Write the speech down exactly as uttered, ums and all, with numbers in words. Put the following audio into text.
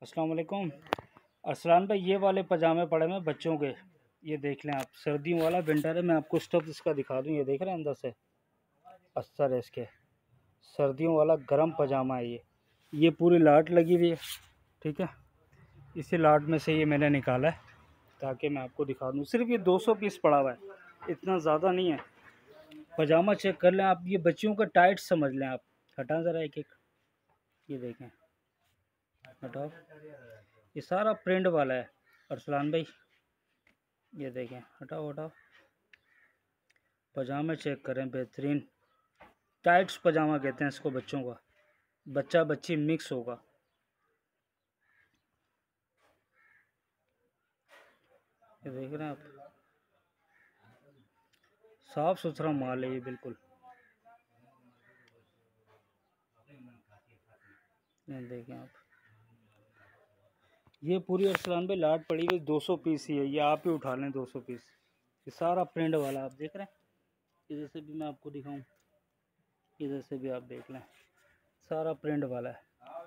अस्सलाम वालेकुम। अरसलान भाई, ये वाले पजामे पड़े हैं बच्चों के। ये देख लें आप, सर्दियों वाला विंटर है। मैं आपको स्टफ इसका दिखा दूं। ये देख रहे हैं अंदर से अस्तर है इसके। सर्दियों वाला गर्म पजामा है ये। ये पूरी लाट लगी हुई है, ठीक है। इसी लाट में से ये मैंने निकाला है ताकि मैं आपको दिखा दूं। सिर्फ ये दो सौ पीस पड़ा हुआ है, इतना ज़्यादा नहीं है। पजामा चेक कर लें आप, ये बच्चियों का टाइट समझ लें आप। हटा ज़रा एक एक, ये देखें, हटाओ। ये सारा प्रिंट वाला है अरसलान भाई। ये देखें, हटाओ हटाओ। पजामे चेक करें, बेहतरीन टाइट्स पजामा कहते हैं इसको बच्चों का। बच्चा बच्ची मिक्स होगा। ये देख रहे हैं आप, साफ सुथरा माल है ये बिल्कुल। ये देखें आप, ये पूरी अरसलान भाई लाट पड़ी हुई दो सौ पीस ही है। ये आप ही उठा लें दो सौ पीस। ये सारा प्रिंट वाला आप देख रहे हैं। इधर से भी मैं आपको दिखाऊं, इधर से भी आप देख लें, सारा प्रिंट वाला है।